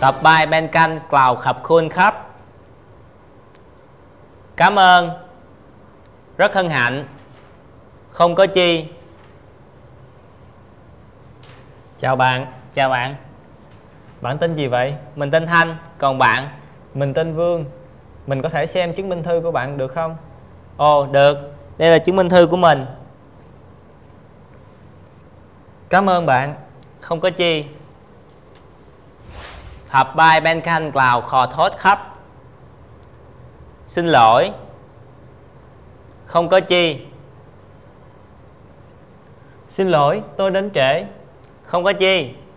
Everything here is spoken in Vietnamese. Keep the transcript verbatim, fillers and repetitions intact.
ต่อไปเป็นการกล่าวขอบคุณครับ cảm ơn, rất hân hạnh, không có chi. Chào bạn. Chào bạn. Bạn tên gì vậy? Mình tên Thanh, còn bạn? Mình tên Vương. Mình có thể xem chứng minh thư của bạn được không? Ồ, được. Đây là chứng minh thư của mình. Cảm ơn bạn. Không có chi. ถัดไปเป็นการกล่าวขอโทษครับ xin lỗi, không có chi. Xin lỗi, tôi đến trễ. Không có chi.